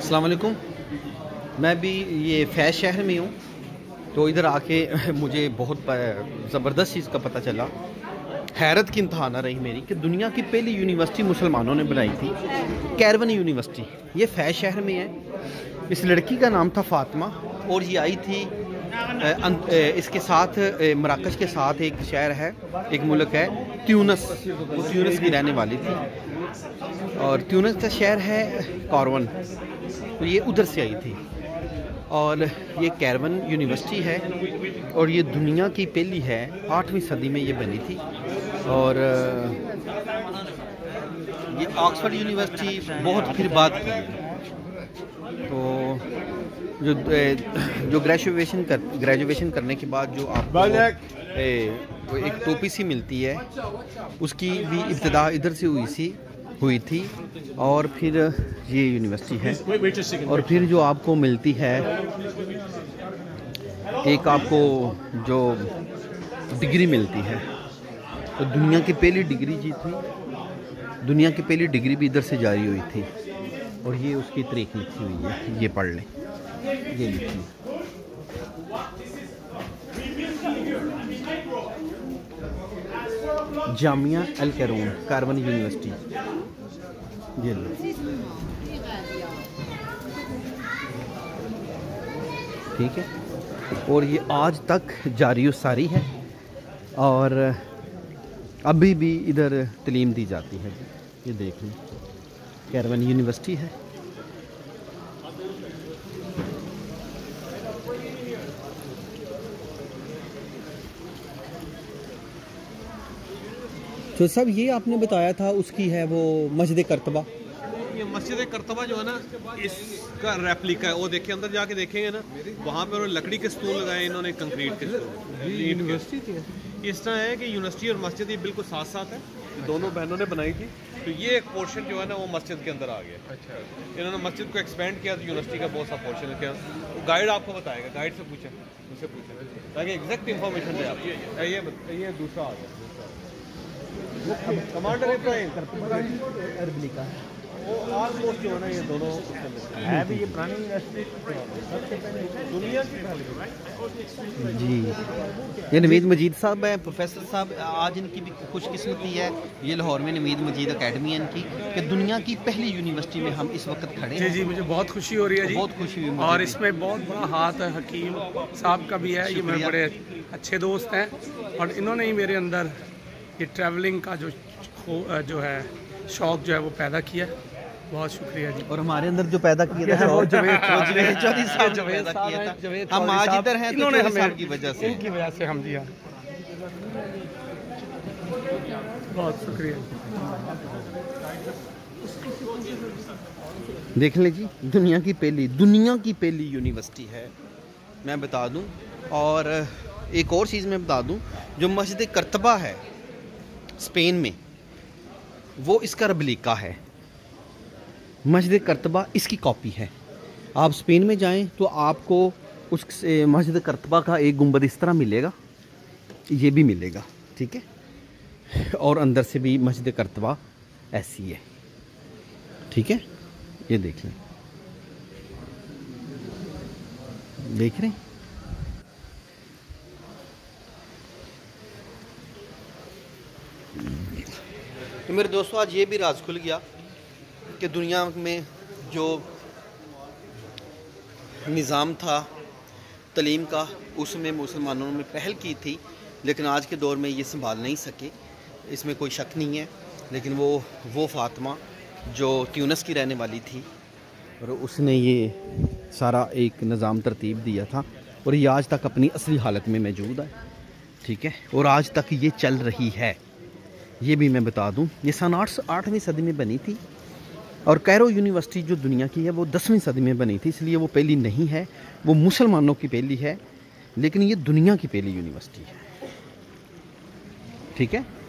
अस्सलाम वालेकुम। मैं भी ये फैज़ शहर में हूँ, तो इधर आके मुझे बहुत ज़बरदस्त चीज़ का पता चला। हैरत की इंतहा ना रही मेरी कि दुनिया की पहली यूनिवर्सिटी मुसलमानों ने बनाई थी, कैरवन यूनिवर्सिटी। ये फैज़ शहर में है। इस लड़की का नाम था फ़ातिमा और ये आई थी इसके साथ मराकश के साथ एक शहर है, एक मुल्क है ट्यूनिस। वो ट्यूनिस की रहने वाली थी और ट्यूनिस का शहर है कैरवन, तो ये उधर से आई थी। और ये कैरवन यूनिवर्सिटी है और ये दुनिया की पहली है, 8वीं सदी में ये बनी थी। और ये ऑक्सफोर्ड यूनिवर्सिटी बहुत फिर बाद की है। तो जो ग्रेजुएशन करने के बाद जो आपको एक टोपी सी मिलती है, उसकी भी इब्तिदा इधर से हुई थी और फिर ये यूनिवर्सिटी है। और फिर जो आपको मिलती है, एक आपको जो डिग्री मिलती है, तो दुनिया की पहली डिग्री जी थी, दुनिया की पहली डिग्री भी इधर से जारी हुई थी। और ये उसकी तारीख लिखी हुई है, ये पढ़ लें, ये लिखी है। जामिया अल कैरून कैरवन यूनिवर्सिटी, ये लो। ठीक है, और ये आज तक जारी सारी है और अभी भी इधर तालीम दी जाती है। ये देख लें, कैरवन यूनिवर्सिटी है। तो सब ये आपने बताया था उसकी है वो मस्जिद करतबा। ये मस्जिद करतबा जो है ना, इसका रेप्लिका है। वो देखिए, अंदर जाके देखेंगे ना, वहाँ पर लकड़ी के स्टूल लगाए इन्होंने, कंक्रीट के स्टूल। यूनिवर्सिटी थी। इस तरह है कि यूनिवर्सिटी और मस्जिद ये बिल्कुल साथ साथ है, दोनों बहनों ने बनाई थी। तो ये एक पोर्शन जो है ना, वो मस्जिद के अंदर आ गया। अच्छा, इन्होंने मस्जिद को एक्सपेंड किया, तो यूनिवर्सिटी का बहुत सा पोर्शन है। गाइड आपको बताएगा, गाइड से पूछें, उससे पूछें ताकि एग्जैक्ट इन्फॉर्मेशन दे आपको। ये दूसरा आ गया, कमांडर अरबली का वो ऑलमोस्ट जो है ना, ये दोनों है भी। ये पुरानी यूनिवर्सिटी दुनिया की जी। ये नवीद मजीद साहब हैं, प्रोफेसर साहब। आज इनकी भी खुशकिस्मती है, ये लाहौर में नवीद मजीद अकेडमी है इनकी, कि दुनिया की पहली यूनिवर्सिटी में हम इस वक्त खड़े हैं। जी, मुझे बहुत खुशी हो रही है जी, बहुत खुशी हुई। और इसमें बहुत बड़ा हाथ है हकीम साहब का भी है। ये मेरे बड़े अच्छे दोस्त हैं और इन्होंने ही मेरे अंदर ये ट्रैवलिंग का जो है शौक़ जो है वो पैदा किया। बहुत शुक्रिया जी। और हमारे अंदर जो पैदा किया था वो जवेद साहब पैदा किया था। हम आज इधर हैं तो हमें की वजह से, इनकी वजह से हम दिया। बहुत शुक्रिया। देख लें जी, दुनिया की पहली यूनिवर्सिटी है, मैं बता दूं। और एक और चीज़ मैं बता दूं, जो मस्जिद करतबा है स्पेन में, वो इसका रेप्लिका है। मस्जिद करतबा इसकी कॉपी है। आप स्पेन में जाएं तो आपको उस मस्जिद करतबा का एक गुंबद इस तरह मिलेगा, ये भी मिलेगा। ठीक है, और अंदर से भी मस्जिद करतबा ऐसी है। ठीक है, ये देख लें, देख रहे हैं। तो मेरे दोस्तों, आज ये भी राज खुल गया कि दुनिया में जो निज़ाम था तालीम का, उसमें मुसलमानों ने पहल की थी, लेकिन आज के दौर में ये संभाल नहीं सके, इसमें कोई शक नहीं है। लेकिन वो फ़ातिमा जो ट्यूनिस की रहने वाली थी, और उसने ये सारा एक निज़ाम तरतीब दिया था, और ये आज तक अपनी असली हालत में मौजूद है। ठीक है, और आज तक ये चल रही है। ये भी मैं बता दूं, ये सन 8वीं सदी में बनी थी। और कैरो यूनिवर्सिटी जो दुनिया की है वो 10वीं सदी में बनी थी, इसलिए वो पहली नहीं है, वो मुसलमानों की पहली है, लेकिन ये दुनिया की पहली यूनिवर्सिटी है। ठीक है।